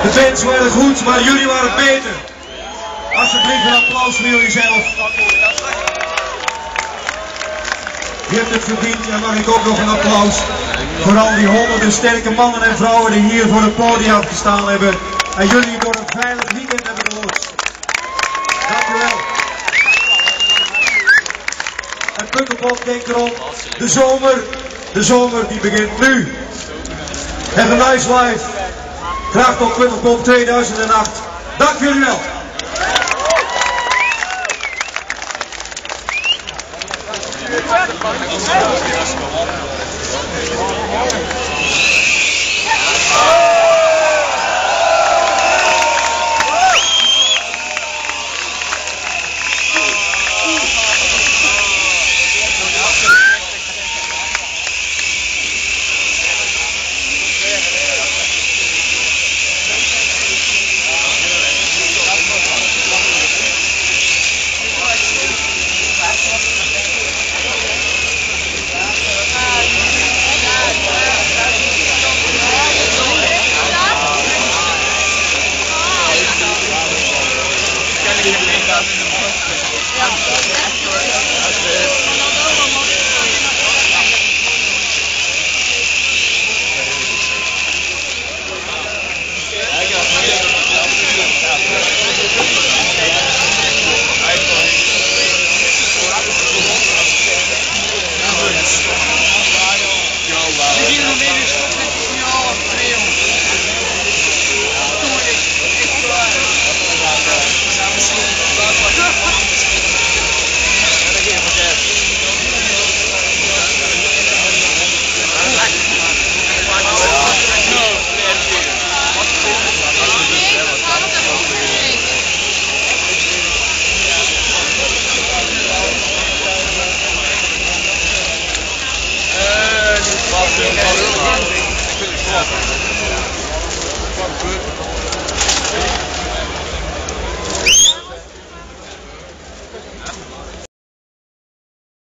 De fans waren goed, maar jullie waren beter. Alsjeblieft een applaus voor jullie zelf. Je hebt het verdiend en mag ik ook nog een applaus voor al die honderden sterke mannen en vrouwen die hier voor het podium gestaan hebben en jullie door een veilig weekend hebben geloodst. Dank u wel. En Pukkelpop, denk erom, de zomer die begint nu. Have a nice life. Graag tot Pukkelpop 2008. Dank jullie wel. Thank you.